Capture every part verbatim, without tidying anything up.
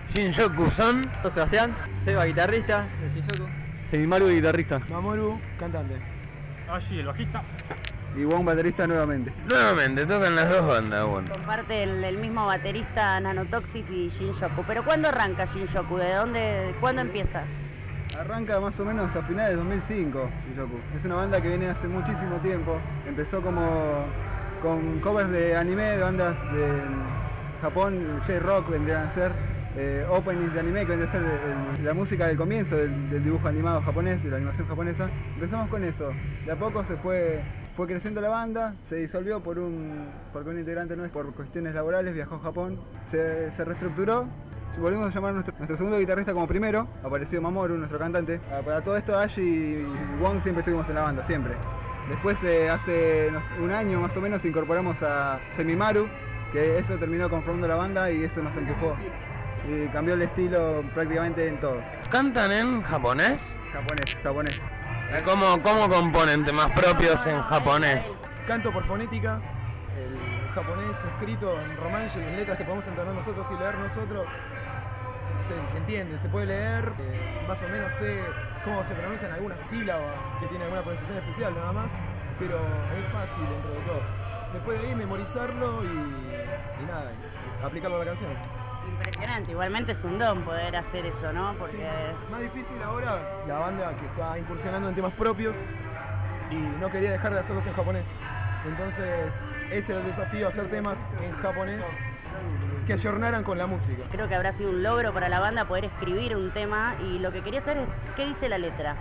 Shinjoku son. Sebastián, Seba, guitarrista de Shinjoku. Seimaru, guitarrista. Mamoru, cantante. Ashi, el bajista. Y Wong, baterista nuevamente. Nuevamente, tocan las dos bandas, bueno. Comparte el, el mismo baterista Nanotoxis y Shinjoku. Pero ¿cuándo arranca Shinjoku? ¿De dónde? ¿Cuándo empieza? Arranca más o menos a finales de dos mil cinco, Shinjoku. Es una banda que viene hace muchísimo tiempo. Empezó como con covers de anime, de bandas de Japón, J-Rock vendrían a ser, eh, openings de anime, que vendría a ser el, la música del comienzo del, del dibujo animado japonés, de la animación japonesa. Empezamos con eso. De a poco se fue, fue creciendo la banda, se disolvió por un, porque un integrante nuestro, por cuestiones laborales, viajó a Japón, se, se reestructuró. Volvimos a llamar a nuestro, nuestro segundo guitarrista como primero, apareció Mamoru, nuestro cantante. Para todo esto, Ashi y Wong siempre estuvimos en la banda, siempre. Después, eh, hace no, un año más o menos, incorporamos a Semimaru, que eso terminó conformando la banda y eso nos empujó. Y cambió el estilo prácticamente en todo. ¿Cantan en japonés? Japonés, japonés. ¿Cómo, cómo componen temas propios en japonés? Canto por fonética, el japonés escrito en romanji, en letras que podemos entender nosotros y leer nosotros. Se, se entiende, se puede leer, eh, más o menos sé cómo se pronuncian algunas sílabas que tienen alguna pronunciación especial nada más, pero es fácil dentro de todo. Después de ahí memorizarlo y, y nada, y aplicarlo a la canción. Impresionante, igualmente es un don poder hacer eso, ¿no? Porque sí, más difícil ahora, la banda que está incursionando en temas propios y no quería dejar de hacerlos en japonés. Entonces ese era el desafío, hacer temas en japonés que ayornaran con la música. Creo que habrá sido un logro para la banda poder escribir un tema y lo que quería hacer es, ¿qué dice la letra?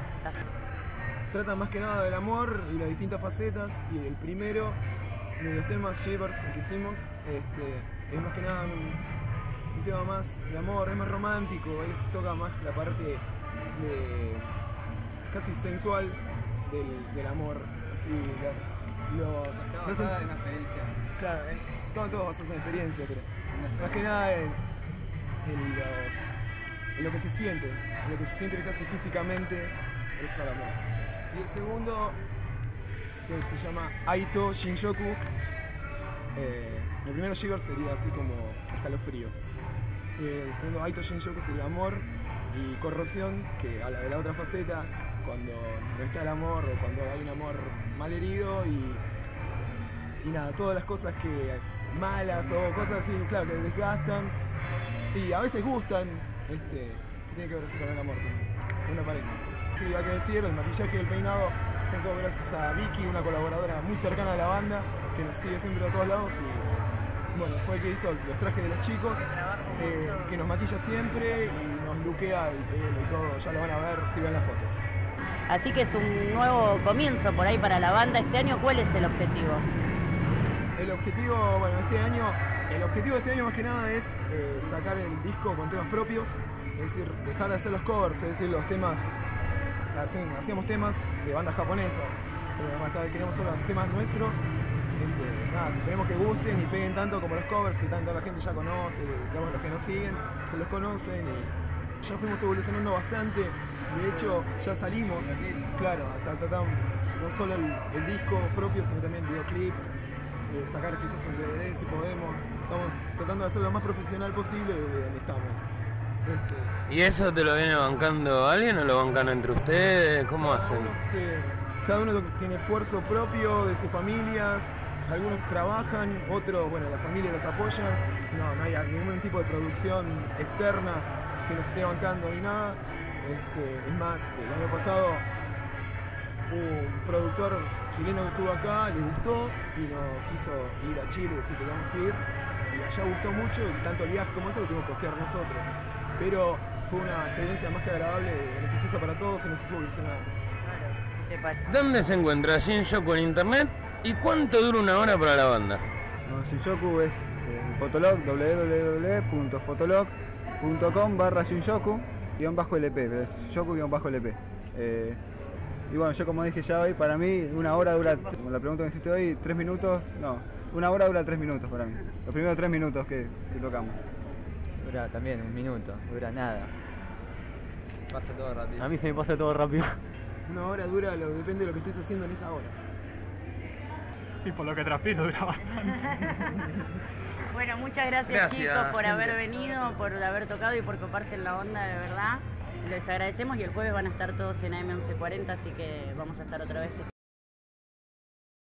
Trata más que nada del amor y las distintas facetas, y el primero de los temas, Shivers, que hicimos, este, es más que nada un, un tema más de amor, es más romántico, es, toca más la parte de, casi sensual del, del amor, así, la, los... Está los basada en una experiencia. Claro, es, todo, todo basado en experiencia, pero más que nada en, en, los, en lo que se siente, en lo que se siente casi físicamente, es el amor. Y el segundo, que se llama Aito Shinjoku, eh, el primero Shivers sería así como escalofríos. El segundo Aito Shinjoku sería amor, y corrosión, que habla de la otra faceta, cuando no está el amor o cuando hay un amor mal herido y, y nada, todas las cosas que malas o cosas así, claro, que desgastan y a veces gustan, este, que tiene que ver así con el amor también, con una pareja. Sí, hay que decir, el maquillaje y el peinado son todo gracias a Vicky, una colaboradora muy cercana a la banda, que nos sigue siempre a todos lados y bueno, fue el que hizo los trajes de los chicos, eh, que nos maquilla siempre y nos luquea el pelo y todo, ya lo van a ver si ven las fotos. Así que es un nuevo comienzo por ahí para la banda este año. ¿Cuál es el objetivo? El objetivo, bueno, este año, el objetivo de este año más que nada es eh, sacar el disco con temas propios, es decir, dejar de hacer los covers, es decir, los temas, hacíamos temas de bandas japonesas, pero además esta vez queremos hacer los temas nuestros, este, nada, esperemos que gusten y peguen tanto como los covers que tanta la gente ya conoce, digamos, los que nos siguen ya los conocen y ya fuimos evolucionando bastante, de hecho ya salimos, claro, hasta tratamos no solo el, el disco propio, sino también videoclips, eh, sacar quizás un D V D si podemos, estamos tratando de hacerlo lo más profesional posible de donde estamos. Este, ¿Y eso te lo viene bancando alguien o lo bancan entre ustedes? ¿Cómo hacen? Cada uno, se, cada uno tiene esfuerzo propio de sus familias, algunos trabajan, otros, bueno, la familia los apoya, no, no hay ningún tipo de producción externa que nos esté bancando ni nada. Este, es más, el año pasado un productor chileno que estuvo acá le gustó y nos hizo ir a Chile, si queríamos ir, y allá gustó mucho y tanto el viaje como eso lo tuvimos que costear nosotros. Pero fue una experiencia más que agradable, beneficiosa para todos y nos hizo evolucionar. ¿Dónde se encuentra Shinjoku en internet y cuánto dura una hora para la banda? No, Shinjoku es eh, Fotolog, w w w punto fotolog punto com barra Shinjoku guión bajo L P, pero es Shinjoku guión bajo L P. Eh, y bueno, yo como dije ya hoy, para mí una hora dura, como la pregunta que me hiciste hoy, tres minutos, no, una hora dura tres minutos para mí. Los primeros tres minutos que, que tocamos. Dura también un minuto, dura nada. Pasa todo rápido. A mí se me pasa todo rápido. Una hora dura, lo, depende de lo que estés haciendo en esa hora. Y por lo que transpiro dura bastante. Bueno, muchas gracias, Gracias, chicos por gente. haber venido, por haber tocado y por coparse en la onda, de verdad. Les agradecemos y el jueves van a estar todos en A M once cuarenta, así que vamos a estar otra vez.